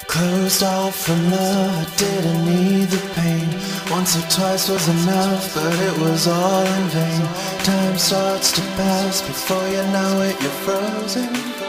Closed off from love, I didn't need the pain. Once or twice was enough, but it was all in vain. Time starts to pass, before you know it, you're frozen.